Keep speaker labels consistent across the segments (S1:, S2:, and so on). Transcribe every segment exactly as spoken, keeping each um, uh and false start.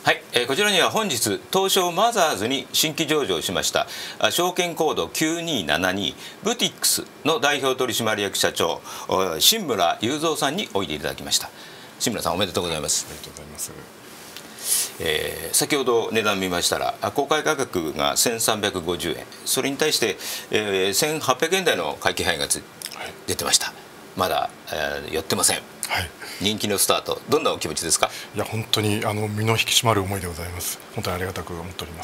S1: はい、えー、こちらには本日東証マザーズに新規上場しました証券コードきゅうにーななにブティックスの代表取締役社長新村雄三さんにおいでいただきました。新村さん、おめでとうございます。
S2: ありがとうございます。
S1: えー、先ほど値段見ましたら公開価格がせんさんびゃくごじゅうえん、それに対して、えー、せんはっぴゃくえん台の買い気配がつ、はい、出てました。まだ、えー、寄ってません。
S2: はい、
S1: 人気のスタート、どんなお気持ちですか？
S2: いや、本当にあの身の引き締まる思いでございます。本当にありがたく思っております。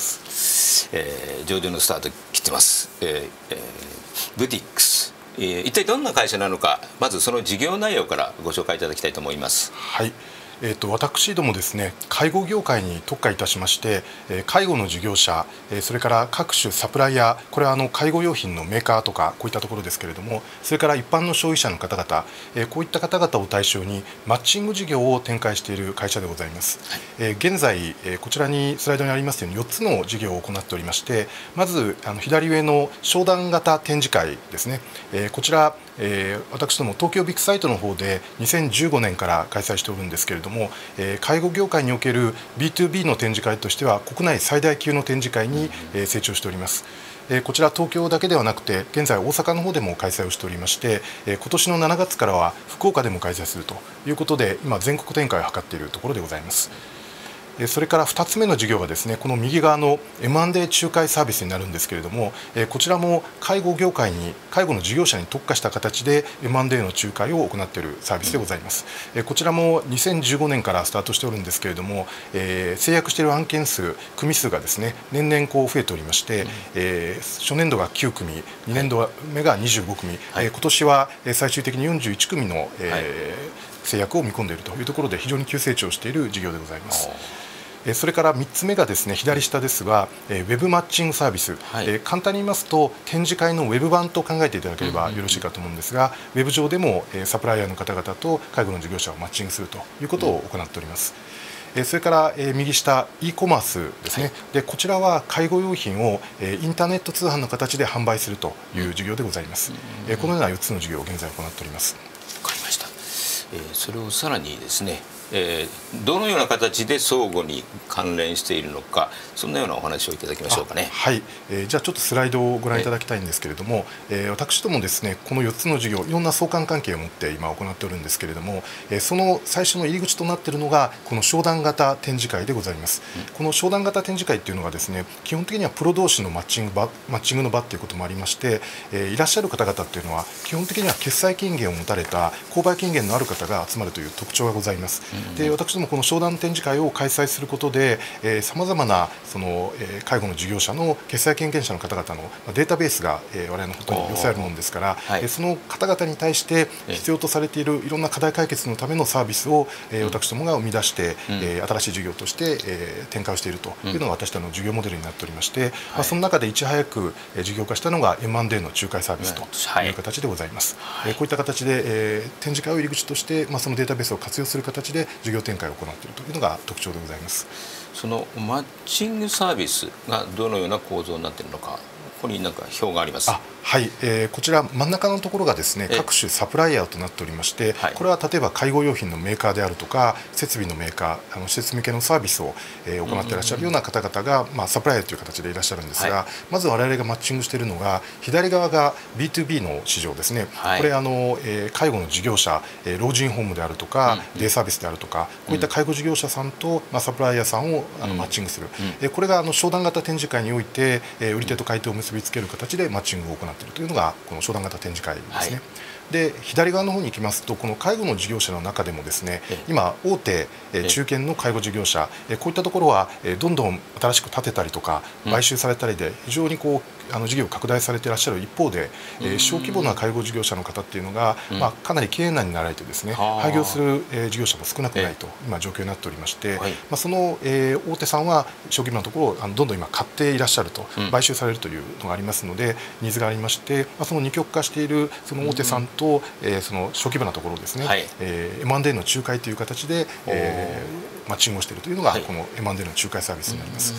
S1: えー、上場のスタート切ってます。えーえー、ブティックス、えー、一体どんな会社なのか、まずその事業内容からご紹介いただきたいと思います。
S2: はい。えー、と私どもですね、介護業界に特化いたしまして、介護の事業者、それから各種サプライヤー、これはあの介護用品のメーカーとかこういったところですけれども、それから一般の消費者の方々、こういった方々を対象にマッチング事業を展開している会社でございます。はい、現在こちらにスライドにありますようによっつの事業を行っておりまして、まずあの左上の商談型展示会ですね、こちらえー、私ども東京ビッグサイトの方でにせんじゅうごねんから開催しておるんですけれども、えー、介護業界における ビーツービー の展示会としては国内最大級の展示会に、えー、成長しております。えー、こちら東京だけではなくて現在大阪の方でも開催をしておりまして、えー、今年のしちがつからは福岡でも開催するということで今全国展開を図っているところでございます。それからふたつめの事業がですね、この右側の エムアンドエー 仲介サービスになるんですけれども、こちらも介護業界に介護の事業者に特化した形で エムアンドエー の仲介を行っているサービスでございます。こちらもにせんじゅうごねんからスタートしておるんですけれども、えー、制約している案件数組数がですね年々こう増えておりまして、うん、えー、初年度がきゅうくみ、にねんどめがにじゅうごくみ、はい、今年は最終的によんじゅういちくみの、えーはい、制約を見込んでいるというところで非常に急成長している事業でございます。それからみっつめがですね、左下ですが、ウェブマッチングサービス、はい、簡単に言いますと展示会のウェブ版と考えていただければよろしいかと思うんですが、ウェブ上でもサプライヤーの方々と介護の事業者をマッチングするということを行っております。うん、それから右下 e コマースですね、はい、でこちらは介護用品をインターネット通販の形で販売するという事業でございます。うん、このようなよっつの事業を現在行っております。
S1: わかりました。えー、それをさらにですね、えー、どのような形で相互に関連しているのか、そんなようなお話をいただきましょうかね。
S2: はい、えー、じゃあちょっとスライドをご覧いただきたいんですけれども、えー、私どもですねこのよっつの事業いろんな相関関係を持って今行っておるんですけれども、えー、その最初の入り口となっているのがこの商談型展示会でございます。うん、この商談型展示会っていうのがですね基本的にはプロ同士のマッチング場マッチングの場っていうこともありまして、えー、いらっしゃる方々っていうのは基本的には決済権限を持たれた購買権限のある方が集まるという特徴がございます。うん、で私どもこの商談展示会を開催することでさまざまなその、えー、介護の事業者の決済権限者の方々のデータベースが、えー、我々のことに寄せあるものですから、はい、その方々に対して必要とされているいろんな課題解決のためのサービスを、えー、私どもが生み出して、うん、えー、新しい事業として、えー、展開をしているというのが私どもの事業モデルになっておりまして、うん、まあ、その中でいち早く、えー、事業化したのが エムアンドエー の仲介サービスという形でございます。はい、えー、こういった形で、えー、展示会を入り口として、まあ、そのデータベースを活用する形で事業展開を行っているというのが特徴でございます。
S1: そのマッチングサービスがどのような構造になっているのか、ここに何か表があります。
S2: あ、はい、えー、こちら真ん中のところがですね各種サプライヤーとなっておりまして、はい、これは例えば介護用品のメーカーであるとか設備のメーカー、あの施設向けのサービスを、えー、行っていらっしゃるような方々が、まあ、サプライヤーという形でいらっしゃるんですが、はい、まず我々がマッチングしているのが左側が ビーツービー の市場ですね。はい、これあの、えー、介護の事業者、えー、老人ホームであるとか、うん、デイサービスであるとかこういった介護事業者さんと、まあ、サプライヤーさんをあの、うん、マッチングする、うん、えー、これがあの商談型展示会において、えー、売り手と買い手を結びつける形でマッチングを行っているというのがこの商談型展示会ですね。はい、で左側の方に行きますとこの介護の事業者の中でもですね今大手中堅の介護事業者こういったところはどんどん新しく建てたりとか買収されたりで非常にこうあの事業を拡大されていらっしゃる一方で小規模な介護事業者の方っていうのがまあかなり経営難になられてですね廃業する事業者も少なくないと今状況になっておりましてまあその大手さんは小規模なところをあのどんどん今買っていらっしゃると買収されるというのがありますのでニーズがありましてまあその二極化しているその大手さんとえー、その小規模なところですね、はい、えー、エムアンドエー の仲介という形で、えー、マッチングをしているというのが、はい、この エムアンドエー の仲介サービスになります。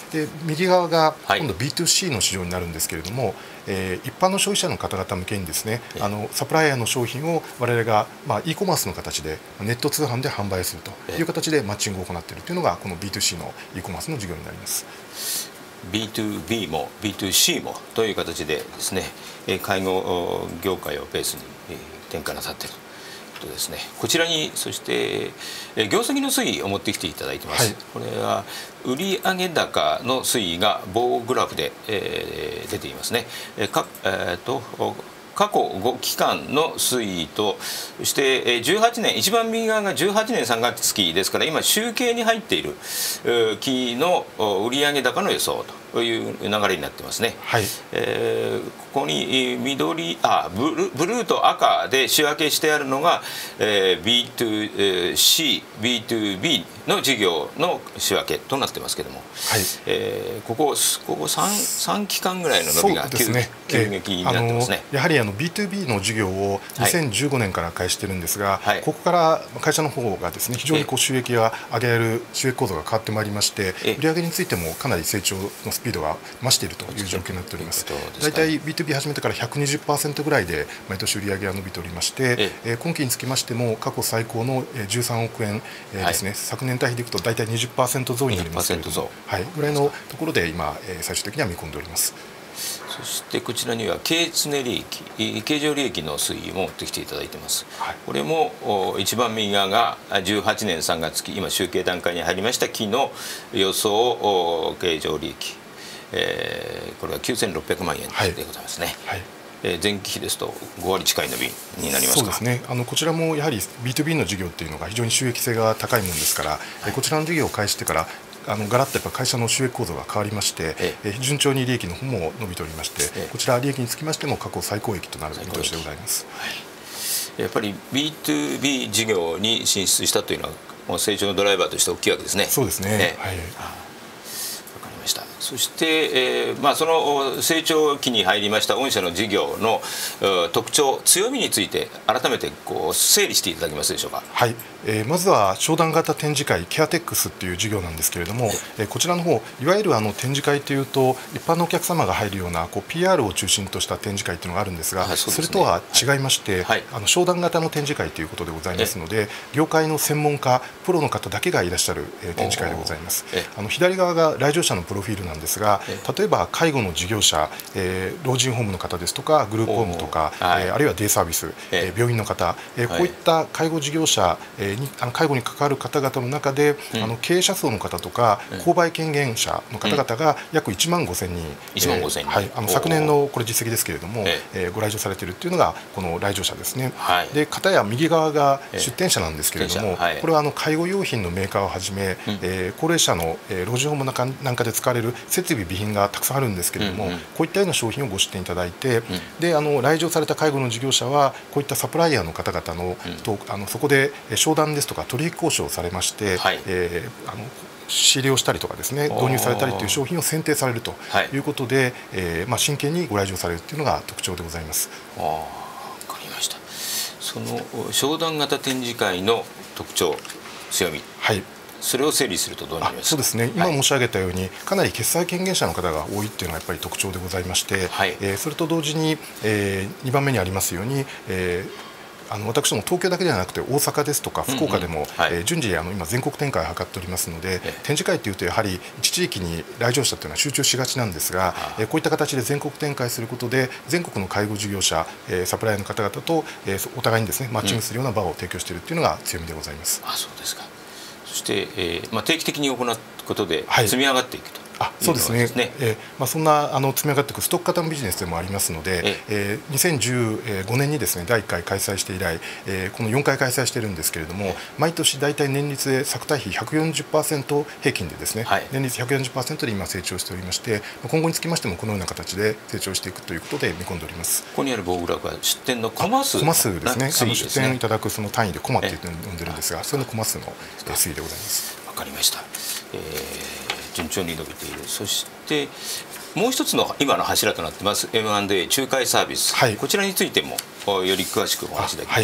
S2: で右側が
S1: はい
S2: 今度 ビーツーシー の市場になるんですけれども、えー一般の消費者の方々向けにですね、
S1: ええ
S2: あのサプライヤーの商品を我々が、まあ、e コマースの形でネット通販で販売するという形でマッチングを行っているというのがこの ビーツーシー の e コマースの事業になります。
S1: ビーツービー も ビーツーシー もという形でですね、えー介護業界をベースにえー展開なさっているということですね。こちらにそしてえー業績の推移を持ってきていただいてます。
S2: はい
S1: これは売上高の推移が棒グラフで、えー出ていますね。えーかえーと過去ご期間の推移と、そしてえーじゅうはちねん、一番右側がじゅうはちねんさんがつきですから、今、集計に入っているえー期のお売上高の予想という流れになってますね。
S2: はい
S1: えーここにえー緑あブル、ブルーと赤で仕分けしてあるのが、えー、ビーツーシー、ビーツービー の事業の仕分けとなってますけども、
S2: はい
S1: えーここ、ここ 3, 3期間ぐらいの伸びが急,、
S2: そうですね
S1: 急激になってますね。
S2: えーあのやはりあの ビーツービー の事業をにせんじゅうごねんから開始してるんですが、
S1: はい
S2: ここから会社の方がですね非常にこう収益が上げられる収益構造が変わってまいりまして、
S1: え
S2: 売上についてもかなり成長のスピードが増しているという状況になっております。
S1: ということですか
S2: 大体 ビーツービー 始めてから ひゃくにじゅっパーセント ぐらいで毎年売上が伸びておりまして、
S1: え
S2: えー今期につきましても過去最高のえーじゅうさんおくえんえーですね、昨年対比でいくと大体 にじゅっパーセント 増になりますけれども、
S1: にじゅっパーセント増
S2: はい、ぐらいのところで今えー最終的には見込んでおります。
S1: そしてこちらには経常利益、えー経常利益の推移も持ってきていただいています。
S2: はい
S1: これもお一番右側がじゅうはちねんさんがつき、今集計段階に入りました期の予想お経常利益、えーこれはきゅうせんろっぴゃくまんえん
S2: はい
S1: でございますね。
S2: はい
S1: えー前期比ですとごわり近い伸びになりますか。
S2: そうですね、あのこちらもやはり ビーツービー の事業っていうのが非常に収益性が高いものですから、えこちらの事業を開始してからあのガラッとやっぱ会社の収益構造が変わりまして、
S1: え
S2: え順調に利益の方も伸びておりまして、
S1: ええ
S2: こちら利益につきましても過去最高益となる見通しでございます。
S1: やっぱり ビーツービー 事業に進出したというのはもう成長のドライバーとして大きいわけですね。
S2: そうですね、
S1: ええ
S2: はい
S1: わかりました。そして、えーまあ、その成長期に入りました御社の事業のえー特徴、強みについて改めてこう整理していただけますでしょうか。
S2: はい、えーまずは商談型展示会ケアテックスっていう事業なんですけれども、えーこちらの方いわゆるあの展示会というと一般のお客様が入るようなこう ピーアール を中心とした展示会というのがあるんですが、
S1: はいそうですね
S2: それとは違いまして、
S1: はい
S2: あの商談型の展示会ということでございますので、業界の専門家プロの方だけがいらっしゃる、えー展示会でございます。
S1: え
S2: あの左側が来場者のプロフィールなんですが、
S1: え
S2: 例えば介護の事業者、えー老人ホームの方ですとかグループホームとか、
S1: おーはい
S2: えーあるいはデイサービス、
S1: え
S2: えー病院の方、えー
S1: はい
S2: こういった介護事業者、えーにあの介護に関わる方々の中で、
S1: うん
S2: あの経営者層の方とか、
S1: うん
S2: 購買権限者の方々が約いちまんごせんにん、
S1: いちまんごせんにん
S2: えーはい、あの
S1: おー
S2: 昨年のこれ実績ですけれども、
S1: え
S2: えーご来場されているというのがこの来場者ですね。
S1: はい
S2: で片や右側が
S1: えー
S2: 出店者なんですけれども、
S1: 出店者はい
S2: これはあの介護用品のメーカーをはじめ、
S1: うん
S2: えー高齢者の、えー老人ホームなんかなんかで使われる設備備品がたくさんあるんですけれども、
S1: うんうん
S2: こういったような商品をご出店いただいて、であの来場された介護の事業者はこういったサプライヤーの方々の、
S1: うん
S2: とあのそこでえー商談ですとか取引交渉をされまして、
S1: はい
S2: えーあの仕入れをしたりとかですね
S1: おー
S2: 導入されたりという商品を選定されると
S1: はい
S2: いうことで、えーまあ、真剣にご来場されるというのが特徴でございます。
S1: あーわかりました。その商談型展示会の特徴、強み、
S2: はい
S1: それを整理するとどうな
S2: あ
S1: りますか。
S2: そうですね、今
S1: はい
S2: 申し上げたように、かなり決済権限者の方が多いっていうのがやっぱり特徴でございまして、
S1: はい
S2: えーそれと同時に、えーにばんめにありますように、えーあの私ども東京だけではなくて大阪ですとか福岡でも、
S1: うんうんはい
S2: えー順次あの今全国展開を図っておりますので、
S1: ええ
S2: 展示会というとやはり一地域に来場者というのは集中しがちなんですが、
S1: あ
S2: えーこういった形で全国展開することで全国の介護事業者、えーサプライヤーの方々と、えーお互いにですねマッチングするような場を提供しているというのが強みでございます。
S1: あ、そうですか。そして、えーまあ、定期的に行うことで
S2: はい
S1: 積み上がっていくと。
S2: あそうですね、
S1: いうのが
S2: えーまあ、そんなあの積み上がっていくストック型のビジネスでもありますので、
S1: え
S2: えーにせんじゅうごねんにですねだいいっかい開催して以来、えーこのよんかい開催しているんですけれども、
S1: え
S2: 毎年大体年率で作対比 ひゃくよんじゅっパーセント 平均でですね、
S1: はい
S2: 年率 ひゃくよんじゅっパーセント で今成長しておりまして、今後につきましてもこのような形で成長していくということで見込んでおります。
S1: ここにある棒グラフは出店のコマ数
S2: コマ数ですね、あの
S1: 推移ですね
S2: 出店いただくその単位でコマって呼んでるんですが、それのコマ数のえー推移でございます。
S1: わかりました、えー順調に伸びている。そしてもう一つの今の柱となってます エムアンドエー 仲介サービス、
S2: はい
S1: こちらについてもおより詳しくお話しいただきましょう。
S2: は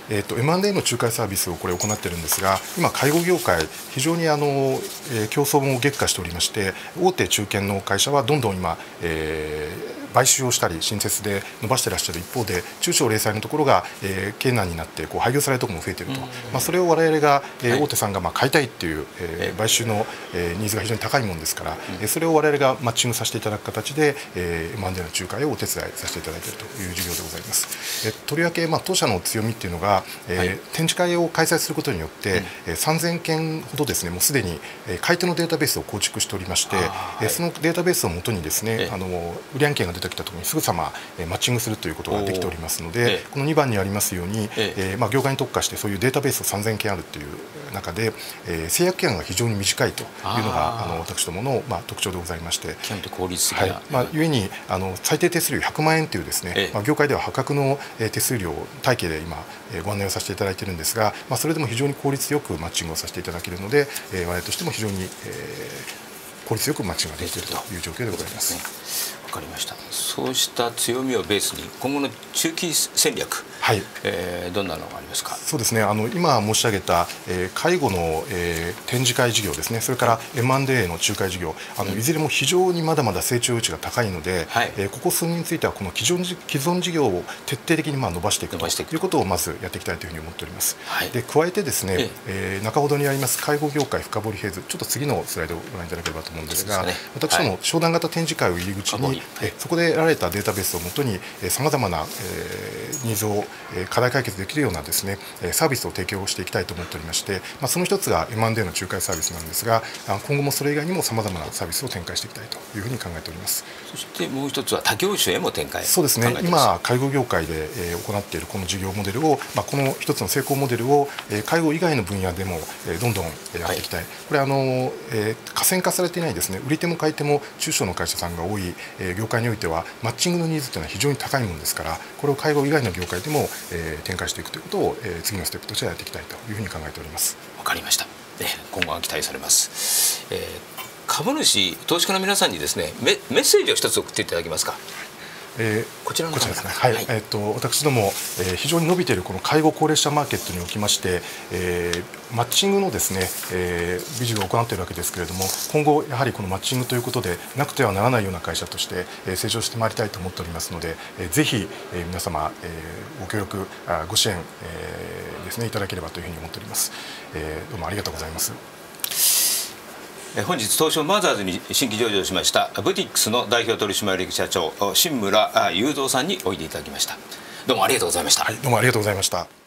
S2: えー、と エムアンドエー の仲介サービスをこれ行っているんですが、今介護業界非常にあの、えー、競争も激化しておりまして、大手中堅の会社はどんどん今、えー買収をしたり新設で伸ばしていらっしゃる一方で、中小零細のところが、えー、経難になってこう廃業されるところも増えていると、まあ、それを我々が、えーはい、大手さんがまあ買いたいっていう、えー、買収の、えー、ニーズが非常に高いものですから、うん、それを我々がマッチングさせていただく形で、えー、エムアンドエー の仲介をお手伝いさせていただいているという事業でございます。えー、とりわけ、まあ、当社の強みっていうのが、えーはい、展示会を開催することによって、うん、さんぜんけんほどですね、もうすでに買い手のデータベースを構築しておりまして、はい、そのデータベースをもとにですね、あの売上件が出てきたときにすぐさまマッチングするということができておりますので、このにばんにありますように、えーまあ、業界に特化してそういうデータベースをさんぜんけんあるという中で、えー、制約期間が非常に短いというのがあの私どもの、まあ、特徴でございまして、
S1: 極めて効率的な、
S2: はい、まあ、ゆえにあの最低手数料ひゃくまんえんというですね、ええまあ、業界では破格の手数料体系で今ご案内をさせていただいているんですが、まあ、それでも非常に効率よくマッチングをさせていただけるので、えー、我々としても非常に、えー、効率よくマッチングができているという状況でございます。
S1: わかりました。そうした強みをベースに今後の中期戦略、はい、えー、どんなのがありますか。
S2: そうですね、あの今申し上げた、えー、介護の、えー、展示会事業ですね、それから エムアンドエー の仲介事業、あのいずれも非常にまだまだ成長余地が高いので、はい、えー、ここ数年についてはこの既存既存事業を徹底的にまあ伸ばしていくということをまずやっていきたいというふうに思っております。はい、で加えてですね、ええー、中ほどにあります介護業界深掘りフェーズ、ちょっと次のスライドをご覧いただければと思うんですが、す、ね、私ども商談型展示会を入り口に、はい、えそこで得られたデータベースをもとにさまざまな、えー、ニーズを、えー、課題解決できるようなですねサービスを提供していきたいと思っておりまして、まあ、その一つが エムアンドエー の仲介サービスなんですが、今後もそれ以外にもさまざまなサービスを展開していきたいというふうに考えております。
S1: そしてもう一つは他業種へも展開。
S2: そうですね、今介護業界で、えー、行っているこの事業モデルを、まあ、この一つの成功モデルを、えー、介護以外の分野でも、えー、どんどんやっていきたい、はい、これあの、えー、河川化されていないですね、売り手も買い手も中小の会社さんが多い、えー、業界においてはマッチングのニーズというのは非常に高いものですから、これを介護以外の業界でも、えー、展開していくということを、えー、次のステップとしてやっていきたいというふうに考えております。
S1: わかりました。ね、今後は期待されます。えー、株主投資家の皆さんにですね メ, メッセージを一つ送っていただけますか。
S2: えー、こちらのこちらですね、はい、はい、えー、と私ども、えー、非常に伸びているこの介護高齢者マーケットにおきまして、えー、マッチングのですね、えー、ビジネスを行っているわけですけれども、今後やはりこのマッチングということでなくてはならないような会社として、えー、成長してまいりたいと思っておりますので、えー、ぜひ、えー、皆様、えー、ご協力あご支援、えー、ですねいただければというふうに思っております。えー、どうもありがとうございます。
S1: 本日東証マザーズに新規上場しましたブティックスの代表取締役社長新村雄三さんにおいでいただきました。どうもありがとうございました。
S2: はい、どうもありがとうございました。